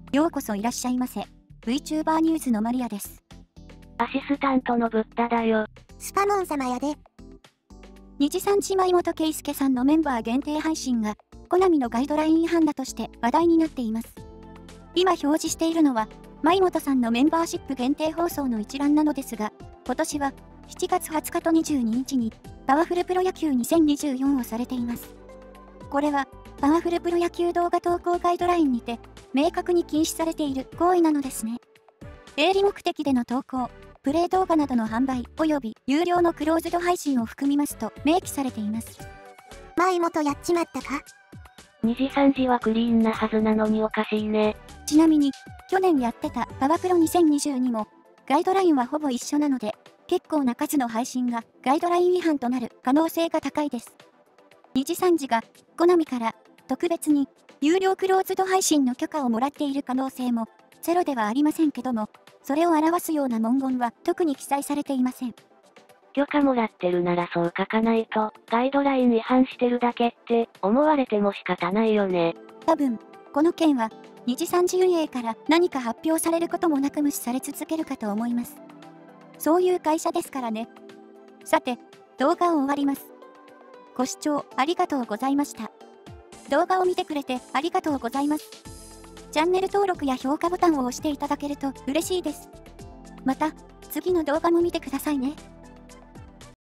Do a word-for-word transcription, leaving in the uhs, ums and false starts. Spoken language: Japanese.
ようこそいらっしゃいませ。VTuber ニュースのマリアです。 アシスタントのブッダだよ。 スパモン様やで。 日産姉妹本圭介さんのメンバー限定配信が、コナミのガイドライン違反だとして話題になっています。今表示しているのは、舞本さんのメンバーシップ限定放送の一覧なのですが、今年はしちがつはつかとにじゅうににちに、パワフルプロ野球にせんにじゅうよんをされています。これは、パワフルプロ野球動画投稿ガイドラインにて、明確に禁止されている行為なのですね。営利目的での投稿、プレイ動画などの販売及び有料のクローズド配信を含みますと明記されています。 舞本やっちまったか？ にじさんじはクリーンなはずなのにおかしいね。 ちなみに、去年やってたパワプロにせんにじゅうにも、ガイドラインはほぼ一緒なので、結構な数の配信がガイドライン違反となる可能性が高いです。にじさんじが、コナミから特別に有料クローズド配信の許可をもらっている可能性もゼロではありませんけども、それを表すような文言は特に記載されていません。 許可もらってるならそう書かないと、ガイドライン違反してるだけって思われても仕方ないよね。 多分、この件は、にじさんじ運営から何か発表されることもなく無視され続けるかと思います。そういう会社ですからね。さて、動画を終わります。ご視聴ありがとうございました。動画を見てくれてありがとうございます。チャンネル登録や評価ボタンを押していただけると嬉しいです。また、次の動画も見てくださいね。